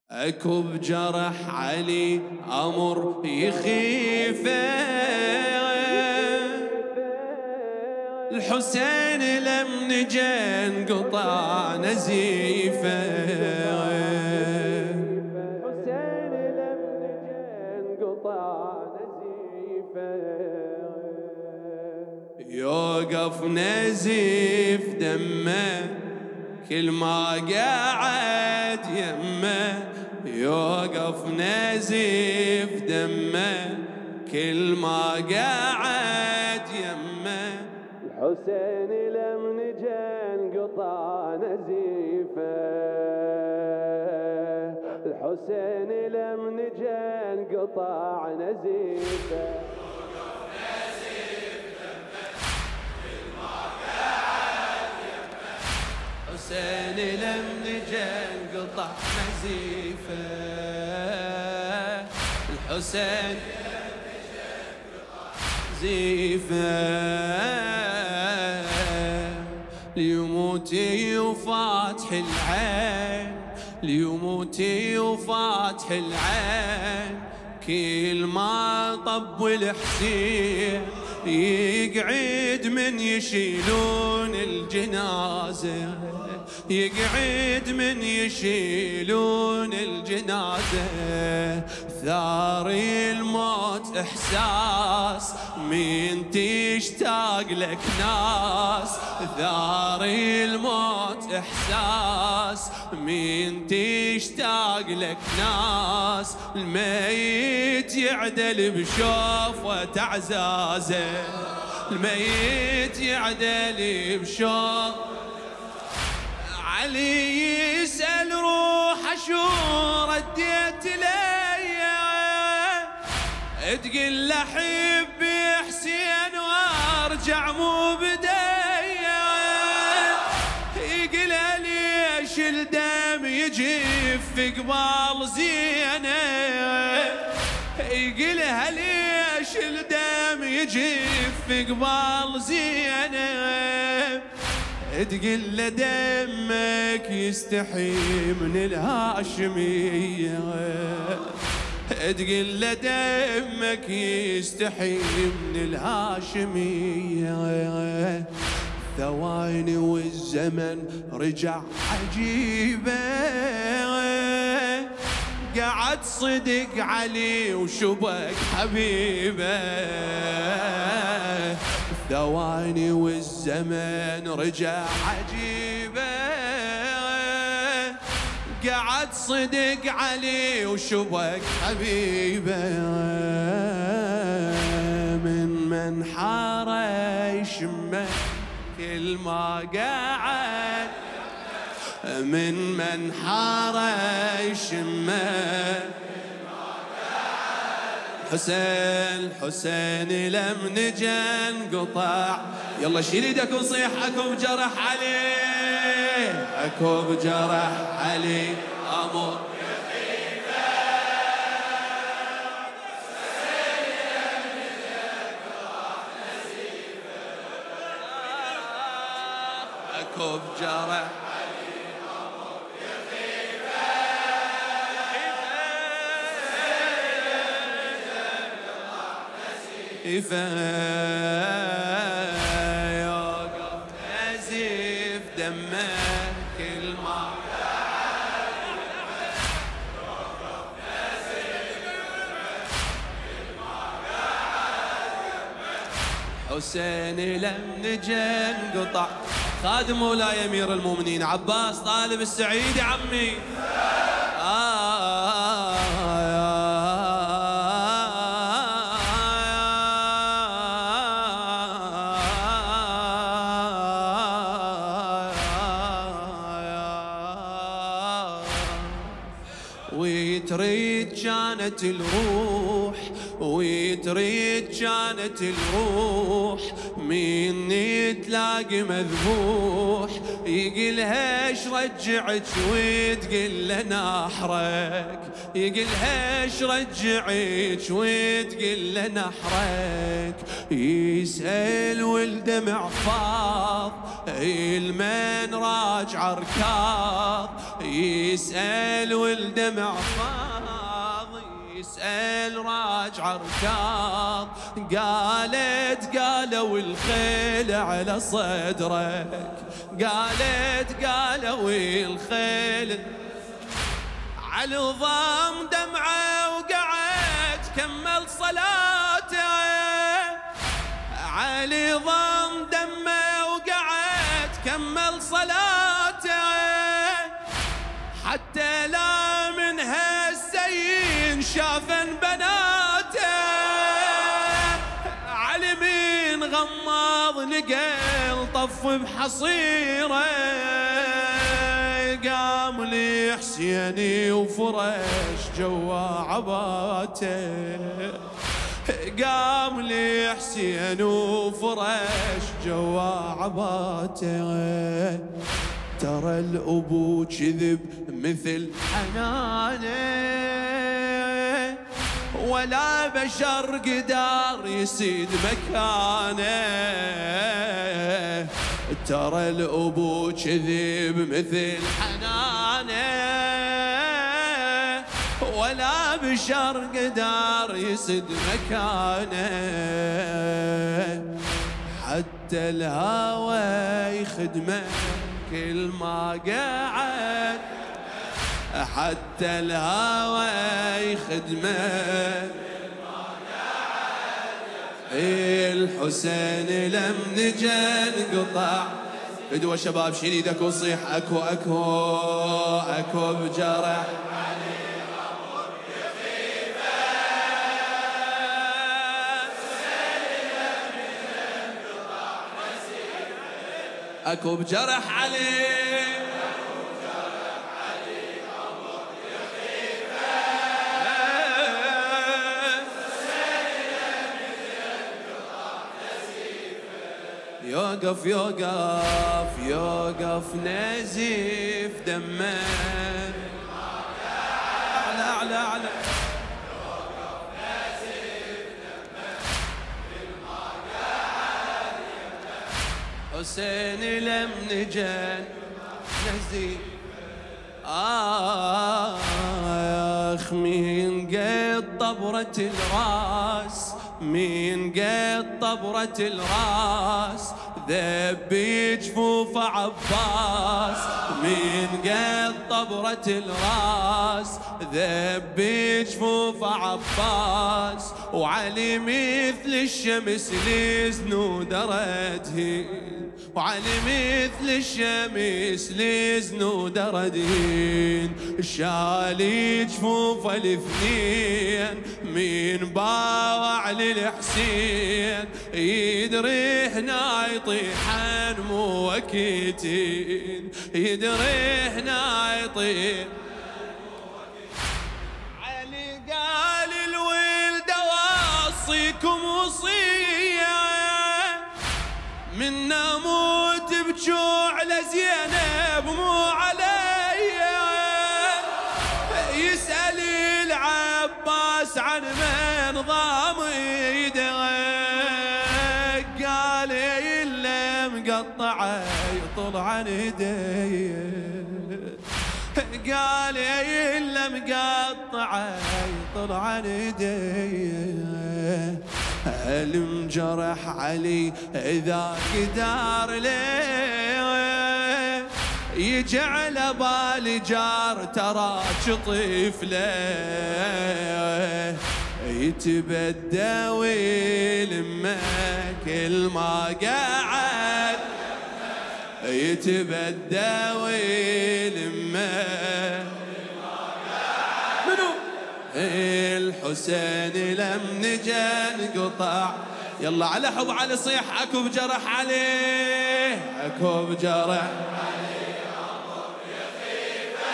اكو بجرح علي امر يخيفه، الحسين لم نجى انقطع نزيفه، الحسين لم نجى انقطع نزيفه، يوقف نزيف دمه كل ما قعد يمه، يوقف نزيف دمه كل ما قعد يمه، الحسين لم نجى انقطع نزيفه، الحسين لم نجى انقطع نزيفه، حسين لم نجى انقطع نزيفه، الحسين لم نجى انقطع نزيفه، ليموتي وفاتح العين، ليموتي وفاتح العين، كل ما طب الحسين يقعد من يشيلون الجنازة، يقعد من يشيلون الجنازة، ثاري الموت إحساس من تشتاق لك ناس، ثاري الموت إحساس من تشتاق لك ناس، الميت يعدل بشوفة عزازه، الميت يعدل بشوفة، علي يسأل روحه شو رديت ليا، تقول له حبي حسين وارجع مو بدايا، يقول ليش الدم يجف في قبال زينه، يقول ليش الدم يجف في قبال زينه، تقول له دمك يستحي من الهاشمية، تقول له دمك يستحي من الهاشمية، ثواني والزمن رجع عجيبة، قعد صدق علي وشبك حبيبه، ثواني والزمن رجع عجيبه، قعد صدق علي وشبك حبيبه، من حاره يشمه كل ما قعد، من حاره يشمه حسين، حسين لم نجى انقطع، يلا شيل ايدك وصيح اكو بجرح علي، اكو بجرح علي امر يخيفه، حسين لم نجى انقطع نزيفه، اكو بجرح يوقف نزيف دمه كل ما قعد، يوقف نزيف دمه كل ما قعد، حسين لم نجى انقطع، خادم مولاي امير المؤمنين عباس طالب السعيد يا عمي، ويتريد كانت الروح، ويتريد كانت الروح من تلاقي مذبوح، يقلها ايش رجعك وتقل له نحرك، يقلها ايش رجعك وتقل له نحرك، يسأل والدمع فاض المن راجع ركاض، يسأل والدمع الدمع فاض يسأل راجع ركاض، قالوا الخيل على صدرك، قالوا الخيل على ضام دمعه وقعد كمل صلاته، علي ضام دمه وقعد كمل صلاته، حتى لا من هالزين شافن بناته، علي من غماض نقل طف بحصيره، قام لي حسيني وفرش جوا عباته، قام لي حسين وفرش جوا عباته، ترى الأبو كذب مثل حنانه، ولا بشر قدار يسيد مكانه، ترى الأبو كذب مثل حنانه، ولا بشر قدار يسد مكانه، حتى الهوى يخدمه كل ما قعد، حتى الهوى يخدمه كل ما قعد، الحسين لم نجى انقطع. بدو شباب شيل ايدك وصيح اكو اكو اكو بجرح اكو بجرح علي، اكو بجرح علي عمر يخيفه، يوقف يوقف يوقف نزيف دمه، اعلى اعلى اعلى، حسين لم نجن نزيف. آخ مين قد طبرة الراس، مين قد طبرة الراس، ذب جفوف عباس، مين قد طبرة الراس، ذب جفوف عباس، وعلي مثل الشمس لزنود ردهين، وعلي مثل الشمس لزنود ردهين، شالي جفوف الاثنين من باوع للحسين، يدري هنا يطيحن مو وكيتين، يدري هنا يطيح. علي قال الولد واصيكم وصيه، من نموت بجوع لزينب مو علي، يسأل العباس عن من ضاميده، قال إلا مقطعه يطل عن ايدي، قال إلا مقطعه يطل عن ايدي، المجرح علي إذا قدار ليه يجعل بالي جار ترى طفله، يتبدى ويلمه كل ما قعد، يتبدى ويلمه منو الحسين لم نجى انقطع. يلا على حب علي صيح اكو بجرح عليه، اكو بجرح عليه عمر يخيفه،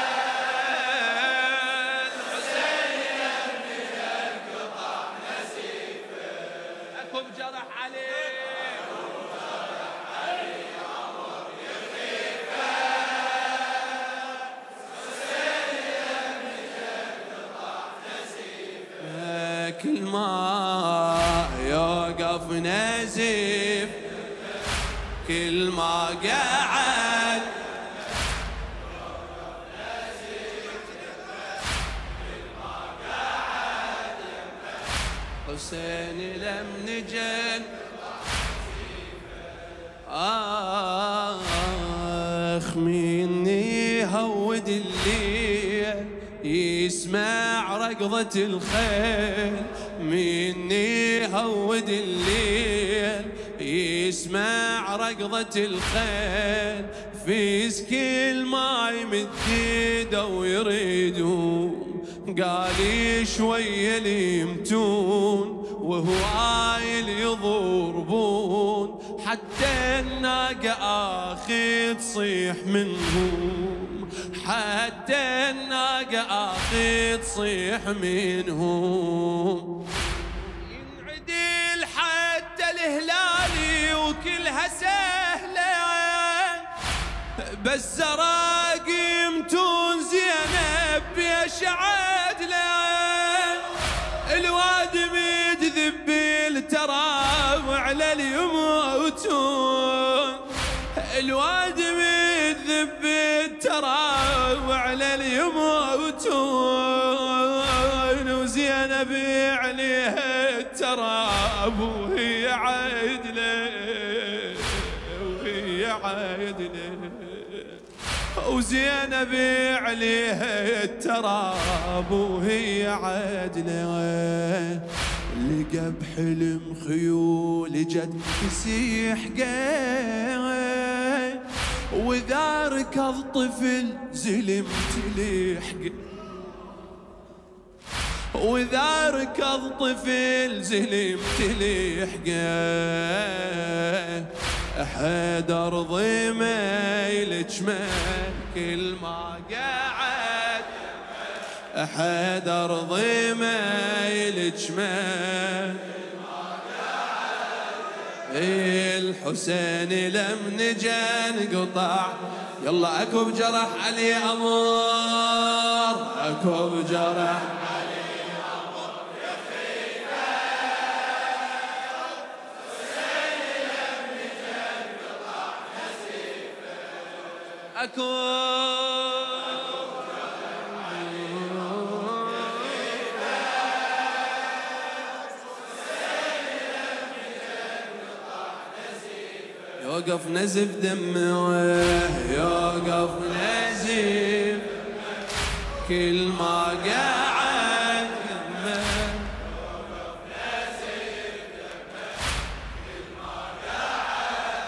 الحسين لم نجى انقطع نسيفه، اكو بجرح عليه، اكو بجرح عليه عمر يخيفه، الحسين لم نجى انقطع نسيفه، كل ما يوقف نزيف كل ما قعد، الحسين لم نجن مني هود الليل يسمع ركضة الخيل، مني هود الليل يسمع ركضة الخيل، فيز كل ما يمد ايده ويريدون، قال شوية ليمتون وهوايل يضربون، حتى الناقة آخي تصيح منهم، حتى الناقة آخي تصيح منهم، ينعدل حتى الهلالي وكلها سهلة، بس راقمتون زينب يا شعادلة، الواد متذب التراب على اليموتون، الواد متذب التراب على اليموتون، وزينب عليها التراب وهي عادلة، وهي عادلة، وزينب عليها التراب وهي عادلة، لقى بحلم خيول جد تسيح قاي، وإذا ركض طفل زلم تلحق، وإذا ركض طفل زلم تلحق، حيدر ضميل جمال كل ما قعد، حيدر ضميل جمال الحسين لم نجن قطع، يلا اكو بجرح علي امر، اكو بجرح أكو يوقف نزف دمه، يوقف نزف كل ما قعد دمه، يوقف نزف دمه كل ما قعد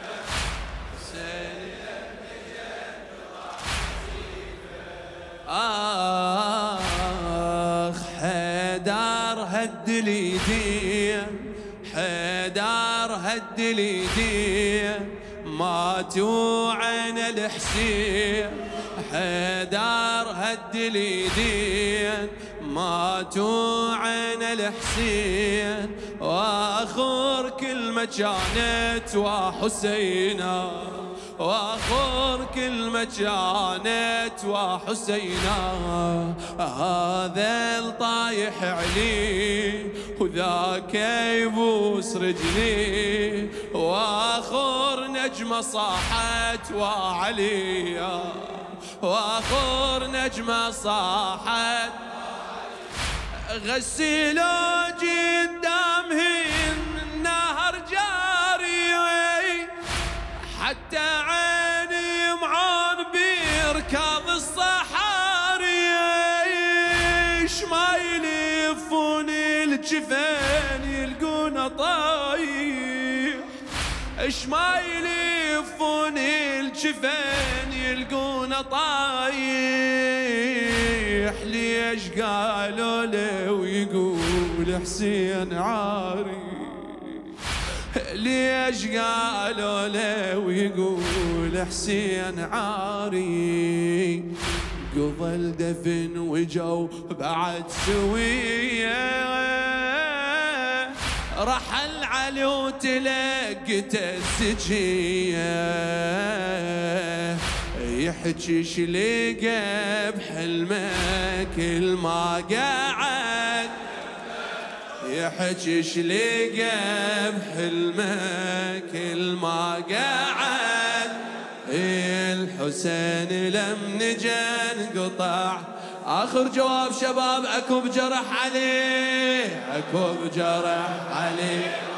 دمه، حيدر هد اليدين، حيدر هد اليدين، ماتوا عين الحسين، حيدر هد اليدين، ماتوا عين الحسين، واخر كلمة كانت وحسينا، واخر كلمة كانت وحسينا، هذا الطايح علي وذاك يبوس رجلي، واخر نجمة صاحت وعليا، واخر نجمة صاحت، غسلوا قدامهن النهر جاري، حتى عيني معان بركاض الصحاري، ما يلفون الجفان يلقون طايح، ما يلفون الجفان يلقون طايح، ليش قالوا له ويقول حسين عاري، ليش قالوا له ويقول حسين عاري، قضى الدفن وجو بعد سوية، رحل علي وتلقت السجية، يحكي شلقه بحلمه كل ما قعد، يحكي شلقه بحلمه كل ما قعد، الحسين لم نجن قطع، آخر جواب شباب، أكو بجرح عليه، أكو بجرح عليه.